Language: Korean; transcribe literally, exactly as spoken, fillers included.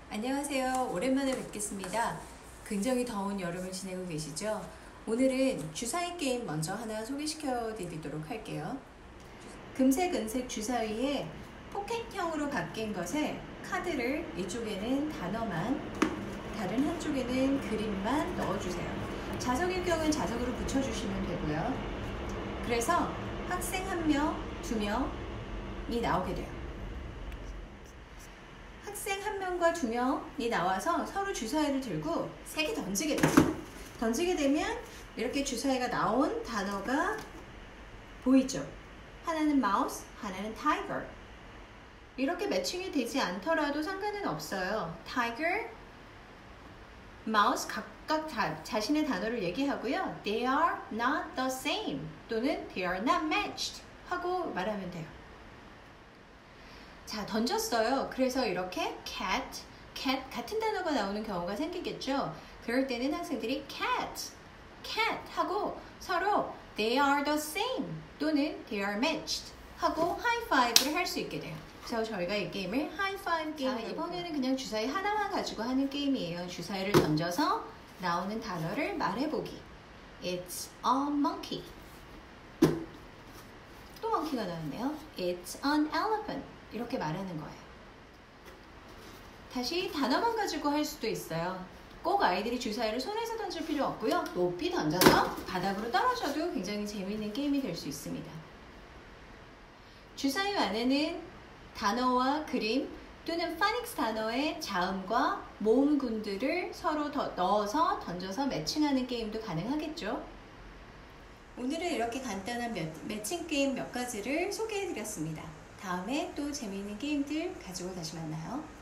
안녕하세요. 오랜만에 뵙겠습니다. 굉장히 더운 여름을 지내고 계시죠? 오늘은 주사위 게임 먼저 하나 소개시켜 드리도록 할게요. 금색, 은색 주사위에 포켓형으로 바뀐 것에 카드를 이쪽에는 단어만, 다른 한쪽에는 그림만 넣어주세요. 자석일 경우는 자석으로 붙여주시면 되고요. 그래서 학생 한 명, 두 명이 나오게 돼요. 학생 한 명과 두 명이 나와서 서로 주사위를 들고 세 개 던지게 돼요. 던지게 되면 이렇게 주사위가 나온 단어가 보이죠? 하나는 마우스, 하나는 타이거. 이렇게 매칭이 되지 않더라도 상관은 없어요. 타이거, 마우스 각각 자, 자신의 단어를 얘기하고요. They are not the same 또는 They are not matched 하고 말하면 돼요. 자, 던졌어요. 그래서 이렇게 cat, cat 같은 단어가 나오는 경우가 생기겠죠. 그럴 때는 학생들이 cat, cat 하고 서로 they are the same 또는 they are matched 하고 하이파이브를 할 수 있게 돼요. 그래서 저희가 이 게임을 하이파이브 게임. 자, 이번에는 그냥 주사위 하나만 가지고 하는 게임이에요. 주사위를 던져서 나오는 단어를 말해보기. It's a monkey. 또 monkey가 나왔네요. It's an elephant. 이렇게 말하는 거예요. 다시 단어만 가지고 할 수도 있어요. 꼭 아이들이 주사위를 손에서 던질 필요 없고요. 높이 던져서 바닥으로 떨어져도 굉장히 재미있는 게임이 될 수 있습니다. 주사위 안에는 단어와 그림 또는 파닉스 단어의 자음과 모음군들을 서로 더 넣어서 던져서 매칭하는 게임도 가능하겠죠. 오늘은 이렇게 간단한 매, 매칭 게임 몇 가지를 소개해 드렸습니다. 다음에 또 재미있는 게임들 가지고 다시 만나요.